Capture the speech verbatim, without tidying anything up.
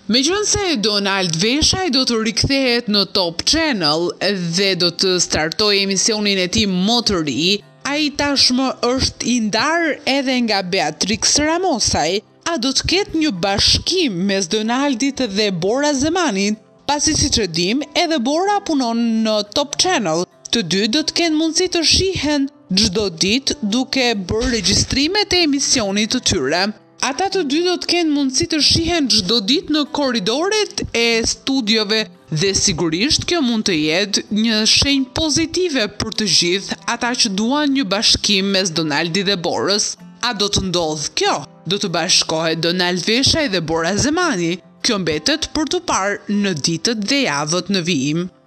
Meqense Donald Veshaj do të rikthehet në Top Channel dhe do të startojë emisionin e tij më të ri, ai tashmë është i ndarë edhe nga Beatrixin, a do të ketë një bashkim mes Donaldit dhe Bora Zemanin, pasi siç e dim, edhe Bora punon në Top Channel. Të dy do të kenë mundësi të shihen çdo ditë duke bërë regjistrimet e emisionit të tyre. Ata të dy do të kenë mundësi të shihen çdo ditë në korridoret e studiove dhe sigurisht kjo mund të jetë një shenjë pozitive për të gjithë ata që duan një bashkim mes Donaldit dhe Borës. A do të ndodhë kjo? Do të bashkohet Donald Veshaj dhe Bora Zemani? Kjo mbetet për të parë në ditët dhe javët në vijim.